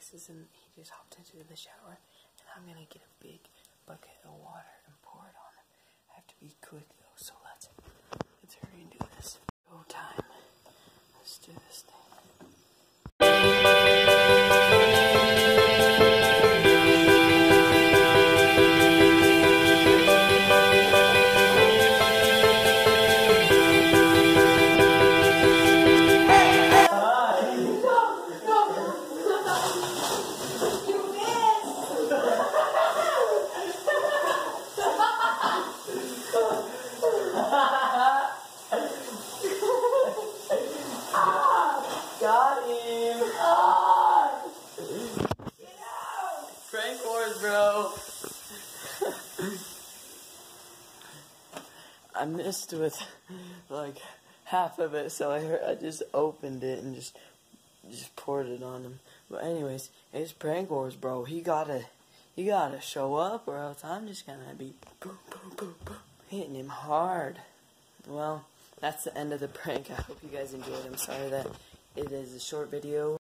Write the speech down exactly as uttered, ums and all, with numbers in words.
Alexis and he just hopped into the shower, and I'm gonna get a big bucket of water and pour it on him. I have to be quick though, so let's let's hurry and do this. Go time. Let's do this thing. Got him! Ah! Get out! Prank wars, bro! I missed with like half of it, so I heard, I just opened it and just just poured it on him. But anyways, it's prank wars, bro. He gotta he gotta show up, or else I'm just gonna be boom, boom, boom, boom, hitting him hard. Well, that's the end of the prank. I hope you guys enjoyed. I'm sorry that it is a short video.